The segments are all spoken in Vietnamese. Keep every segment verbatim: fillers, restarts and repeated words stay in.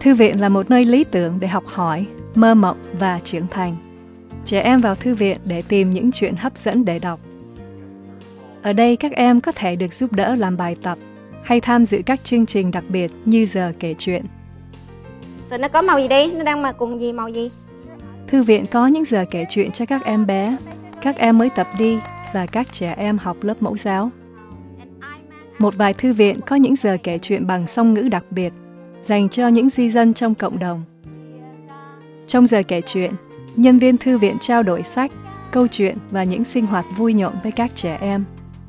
Thư viện là một nơi lý tưởng để học hỏi, mơ mộng và trưởng thành. Trẻ em vào thư viện để tìm những chuyện hấp dẫn để đọc. Ở đây các em có thể được giúp đỡ làm bài tập hay tham dự các chương trình đặc biệt như giờ kể chuyện. Rồi nó có màu gì đi? Nó đang mà cùng gì màu gì? Thư viện có những giờ kể chuyện cho các em bé, các em mới tập đi và các trẻ em học lớp mẫu giáo. Một vài thư viện có những giờ kể chuyện bằng song ngữ đặc biệt dành cho những di dân trong cộng đồng. Trong giờ kể chuyện, nhân viên thư viện trao đổi sách, câu chuyện và những sinh hoạt vui nhộn với các trẻ em.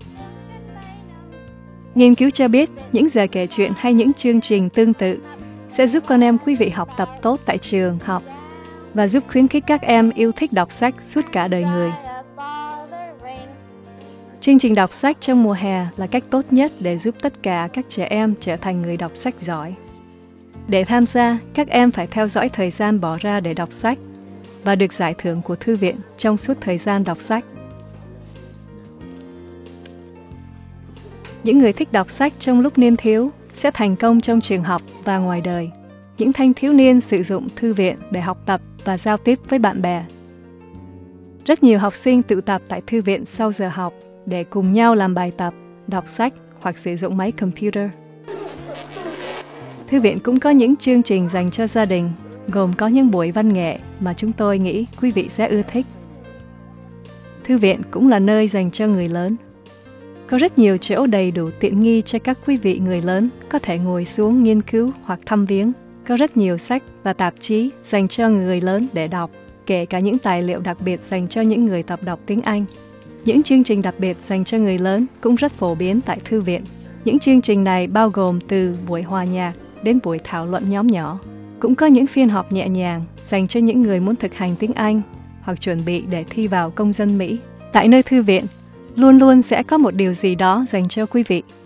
Nghiên cứu cho biết những giờ kể chuyện hay những chương trình tương tự sẽ giúp con em quý vị học tập tốt tại trường học và giúp khuyến khích các em yêu thích đọc sách suốt cả đời người. Chương trình đọc sách trong mùa hè là cách tốt nhất để giúp tất cả các trẻ em trở thành người đọc sách giỏi. Để tham gia, các em phải theo dõi thời gian bỏ ra để đọc sách và được giải thưởng của thư viện trong suốt thời gian đọc sách. Những người thích đọc sách trong lúc niên thiếu sẽ thành công trong trường học và ngoài đời. Những thanh thiếu niên sử dụng thư viện để học tập và giao tiếp với bạn bè. Rất nhiều học sinh tụ tập tại thư viện sau giờ học để cùng nhau làm bài tập, đọc sách hoặc sử dụng máy computer. Thư viện cũng có những chương trình dành cho gia đình, gồm có những buổi văn nghệ mà chúng tôi nghĩ quý vị sẽ ưa thích. Thư viện cũng là nơi dành cho người lớn. Có rất nhiều chỗ đầy đủ tiện nghi cho các quý vị người lớn có thể ngồi xuống nghiên cứu hoặc thăm viếng. Có rất nhiều sách và tạp chí dành cho người lớn để đọc, kể cả những tài liệu đặc biệt dành cho những người tập đọc tiếng Anh. Những chương trình đặc biệt dành cho người lớn cũng rất phổ biến tại thư viện. Những chương trình này bao gồm từ buổi hòa nhạc đến buổi thảo luận nhóm nhỏ. Cũng có những phiên họp nhẹ nhàng dành cho những người muốn thực hành tiếng Anh hoặc chuẩn bị để thi vào công dân Mỹ. Tại nơi thư viện, luôn luôn sẽ có một điều gì đó dành cho quý vị.